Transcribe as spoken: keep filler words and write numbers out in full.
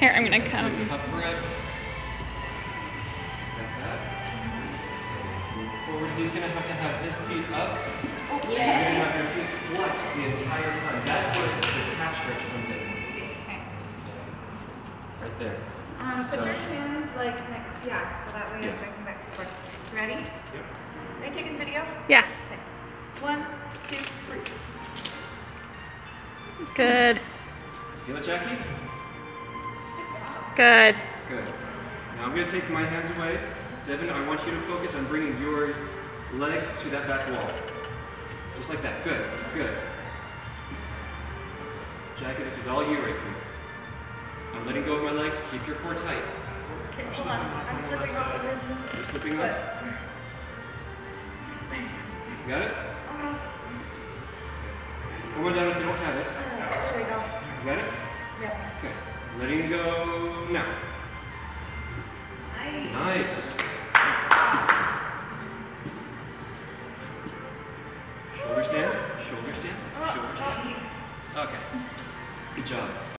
Here, I'm gonna come. Up grip. Like that. Move forward. He's gonna have to have his feet up. Yeah. You're gonna have your feet flexed the entire time. That's where the calf stretch comes in. Okay. Right there. Um, So- put your hands like next, yeah, so that way Yeah. you're taking back and forth. Ready? Yep. Are you taking video? Yeah. Okay. One, two, three. Good. Feel it, Jackie? Good. Good. Now I'm going to take my hands away. Devin, I want you to focus on bringing your legs to that back wall. Just like that. Good. Good. Jackie, this is all you right here. I'm letting go of my legs. Keep your core tight. Okay, hold on. I'm slipping off of this. You're slipping up. You got it? Almost. Come on down if you don't have it. Alright, should we go? You got it? Yeah. Okay. Letting go now. Nice. Shoulder stand. Shoulder stand. Shoulder stand. Okay. Good job.